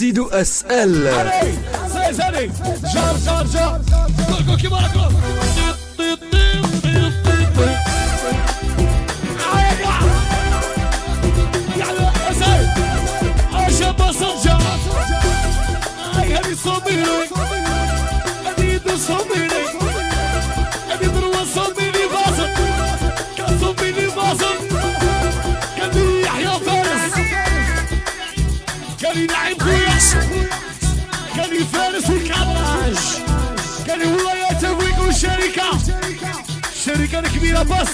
سيدو اسال سالي جار كوكو كيما راكم صوميني أديد صوميني أديد روى صوميني باصل كان صوميني باصل كان يحيى فارس كان ينعم خويا كان يفارس الكراج كان هو يتويق الشركة الكبيرة بس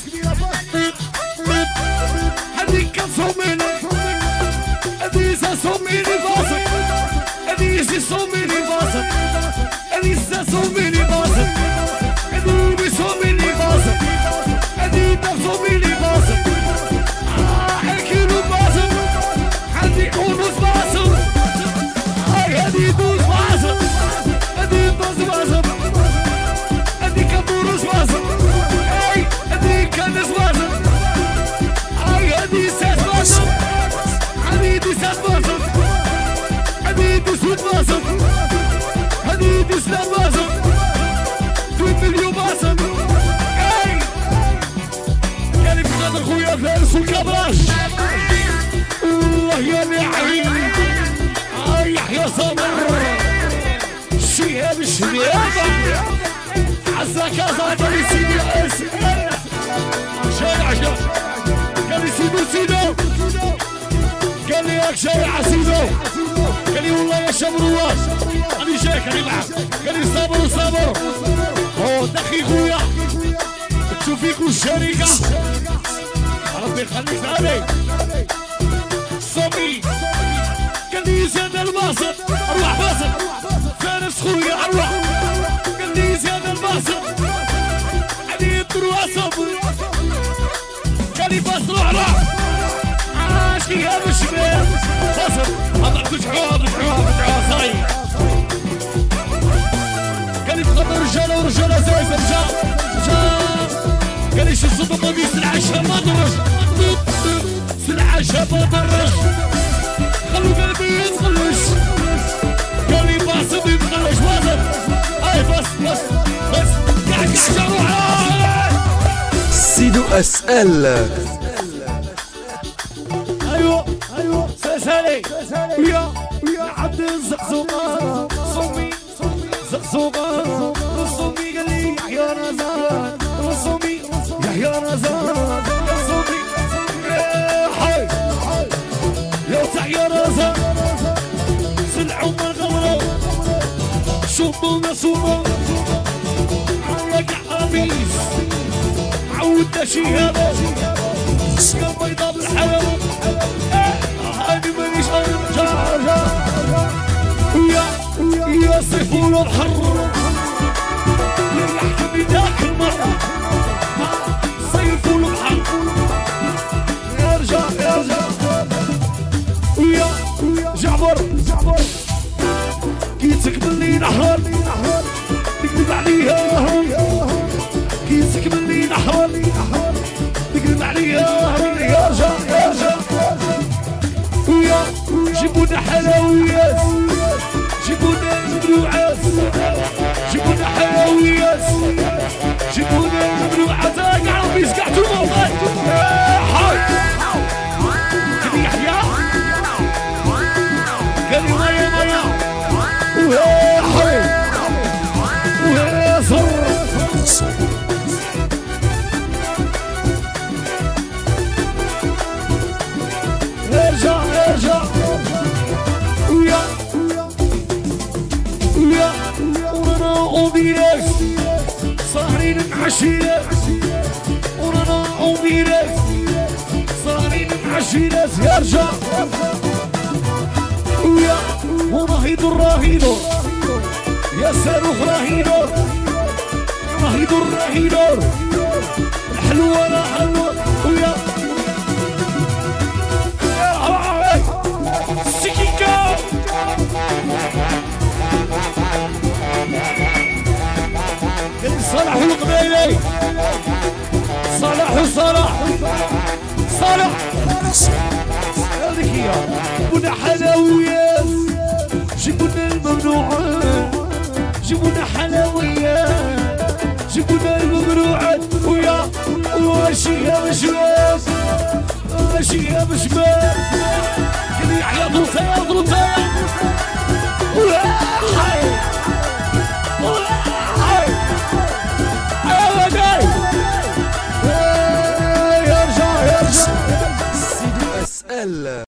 هذيك كان صوميني أديد صوميني باصل أديد صوميني باصل أديد صوميني باصل أديد صوميني باصل أديد صوميني باصل الكيلو باصل عندي ونص باصل هادي دوز باصل أديد دوز باصل أديك بوروس باصل أديك كنس باصل هادي ساس باصل هادي ساس باصل هادي سود باصل هادي سلام باصل 2 مليون باصل كان بخاطر خويا فارس والكبراش والله يا نعيم يحيى صابر الشهاب الشباب عزاك عزاك سيدي شارع قال لي سيدو قال لي ياك شارع سيدو قال لي والله يا شمروات راني جايك راني معاك قال لي صابر هو دخي خويا تشوف فيكم الشركة ربي يخليك عليك صبي قال لي زاد الباصل اروح باصل فارس خويا اروح قال لي زاد الباصل علي الدروع صبر قال لي باصل روح عاشقي هذا الشباب باصل هذا تشعور صاير قال لي تخطر رجاله زي رجال قال لي شو صدق بي سلعه شباب سلعه شباب خلو قلبي يتخلش قال لي باصل يتخلش واصل اي بس قاعد روح سيدو اسال ايوه سالي ويا عبد الزقزوقه صومي زقزوقه صومي قال لي يحيى رزان صومي يحيى رزان صومي حي يا تحيى رزان سلعوا من غمره شوفوا نصومه علق قميص عودنا شيهاب يا بيضاء بالحلال هاني مانيش جار يا صيف ولا الحر يحكم ذاك المرة صيف ولا الحر يرجع ويا جعفر كي تكملني نحر تكذب عليها كي تكملني نحر تكذب عليها يرجع ويا جيبونا حلويات جيبونا ممنوعات جيبونا حلويات جيبونا ممنوعات قاعد بيسقعتوا الموضوع حاج كذي يحيى قال لي مايا ويا حي ويا صر ارجع ويا ورانا اوديرك صاهرين نعشيرك ورانا اوديرك صاهرين نعشيرك يرجع ويا راهيدو يا صاروخ راهيدو الحلوة لا حلوة ويا سيكيكا صلاح القبيلي صلاح هذيك هي بنا حلويات مروعد ويا وشيها بشباب وشيها بشباب كذي على بوسه يضرب